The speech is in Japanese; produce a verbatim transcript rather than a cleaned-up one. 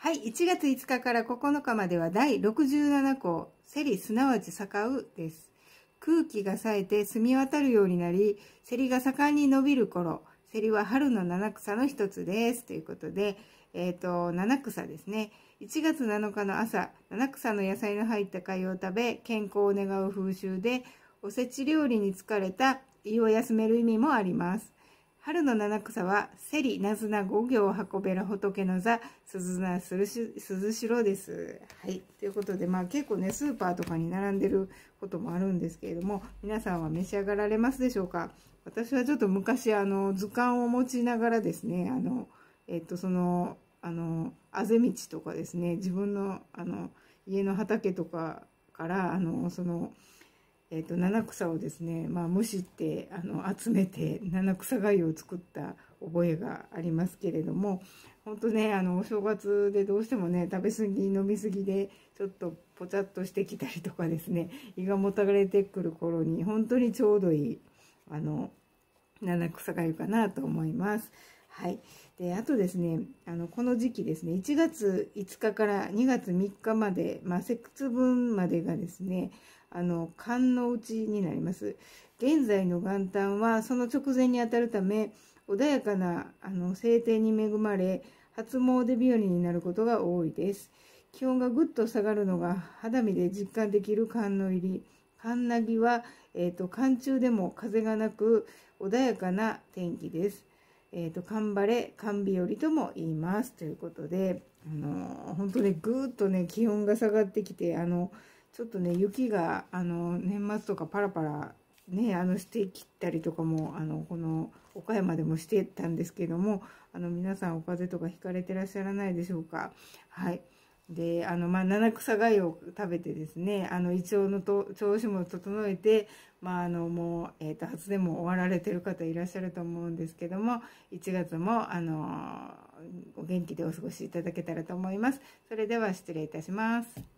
はい、いちがついつかからここのかまではだいろくじゅうななこう、セリすなわち咲かうです。空気が冴えて澄み渡るようになり、セリが盛んに伸びる頃、セリは春の七草の一つです。ということで、えっと、七草ですね。いちがつなのかの朝、七草の野菜の入った貝を食べ、健康を願う風習で、おせち料理に疲れた胃を休める意味もあります。春の七草は、セリ、ナズナ、五行、運べら、仏の座、鈴名、鈴代です。はい。ということで、まあ結構ね、スーパーとかに並んでることもあるんですけれども、皆さんは召し上がられますでしょうか？私はちょっと昔、あの、図鑑を持ちながらですね、あの、えっと、その、あの、あぜ道とかですね、自分の、あの、家の畑とかから、あの、その、えー、と七草をですね、まあ、むしってあの集めて七草がゆを作った覚えがありますけれども、本当ね、あのお正月でどうしてもね、食べ過ぎ飲み過ぎでちょっとぽちゃっとしてきたりとかですね、胃がもたれてくる頃に本当にちょうどいいあの七草がゆかなと思います。はい。で、あとですね、あの、この時期ですね、いちがついつかからにがつみっかまで、まあ、節分までがですね、あの、寒の内になります。現在の元旦は、その直前にあたるため、穏やかな、あの、晴天に恵まれ、初詣日和になることが多いです。気温がぐっと下がるのが肌身で実感できる寒の入り。寒なぎは、えっと、寒中でも風がなく、穏やかな天気です。えっと、寒晴れ、寒日和とも言います。ということで、あの、本当ね、ぐーっとね、気温が下がってきて、あの、ちょっとね、雪が、あの、年末とかパラパラ、ね、あの、してきたりとかも、あの、この、岡山でもしてたんですけども、あの、皆さんお風邪とかひかれてらっしゃらないでしょうか。はい。で、あの、まあ、七草がゆを食べてですね、あの、胃腸のと調子も整えて、まあ、あの、もう、えっと、初でも終わられてる方いらっしゃると思うんですけども、いちがつも、あの、お元気でお過ごしいただけたらと思います。それでは失礼いたします。